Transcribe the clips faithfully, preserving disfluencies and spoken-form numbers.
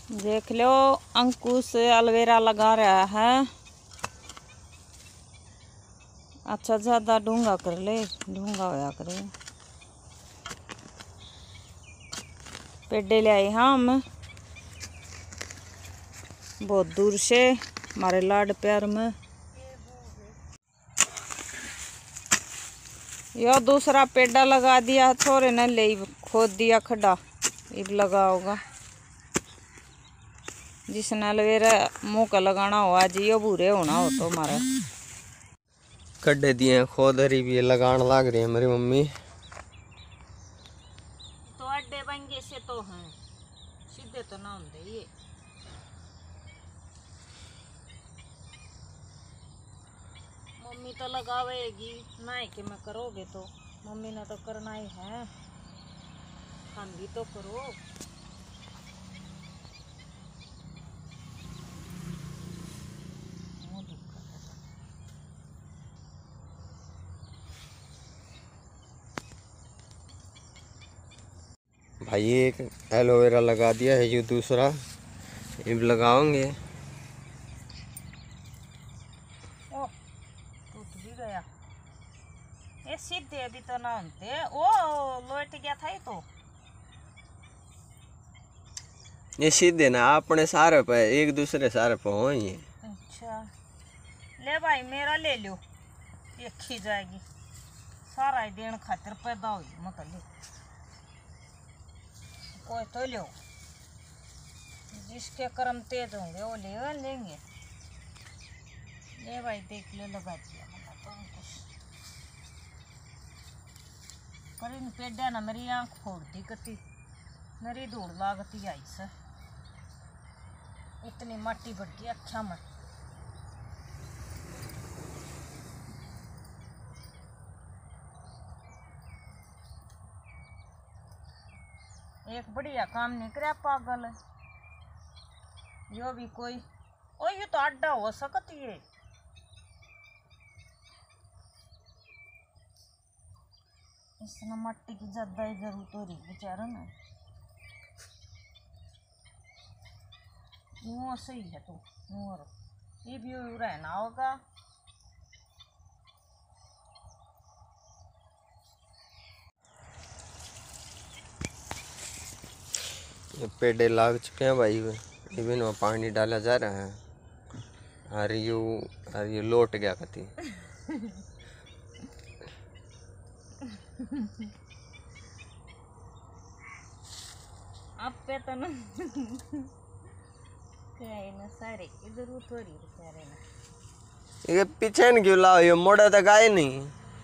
देख लो अंकुश एलोवेरा लगा रहा है। अच्छा ज्यादा डूंगा कर ले, डूंगा होया करे। पेड़े ले आए हम बहुत दूर से हमारे लाड प्यार में। यो दूसरा पेड़ा लगा दिया, छोरे ने ले खोद दिया खड्डा, इब लगा होगा। जिसने एलोवेरा मुंह का लगाना हो आज यो भूरे होना हो तो हमारा खड्डे दिए खोद रही भी लगान लाग रही है मेरी मम्मी। तो अड्डे बंगे से तो हैं, सीधे तो ना होंगे ये। मम्मी तो लगावेगी ना कि मैं करोगे तो मम्मी ने तो करना ही है, हम भी तो करो। भाई एक एलोवेरा लगा दिया है, ये दूसरा इब लगाओगे। ओ टूट भी गया ये, सीधे अभी तो ना होते। ओ लोट गया था ये तो। ये सीधे ना अपने सारे पे एक दूसरे सारे पे हो ये। अच्छा ले भाई मेरा ले लो, एक ही जाएगी सारा ही देन खातिर पैदा हुई मत ले कोई तो लो, जिसके कर्म तेज होंगे वो ले लेंगे। ले भाई देख ले लगा दिया मैंने तो कुछ पर इन पेड़ा ना मेरी आँख फोड़ दी कती, मेरी धूड़ लागती आई से इतनी माटी बढ़ गई अखा में। एक बढ़िया काम नहीं करे पागल है यो भी कोई। ओ ये तो अड्डा हो सकती है, इसने मट्टी की ज्यादा ही जरूरत हो रही बेचारा ना। यूं सही है तो यूं ये भी रहना होगा। ये पेड़े लाग चुके हैं भाई, इवन में पानी डाला जा रहा है। और यू और ये लोट गया कती। अब पे तो ना ना सारे की जरूरत हो रही बेचारे ना। ये पीछे न क्यों लाओ, ये मोड़ा तक आए नहीं।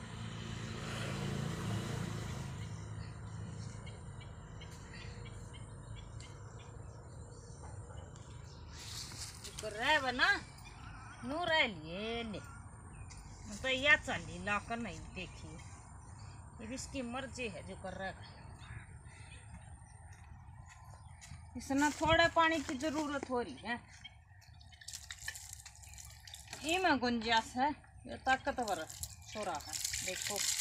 रह बना नू रह लिए ले तो या चली लाकर नहीं देखिए, ये इसकी मर्जी है जो कर रहा है। इसमें थोड़े पानी की जरूरत हो रही है, इमें गुंजाइश है, ये ताकतवर छोरा है देखो।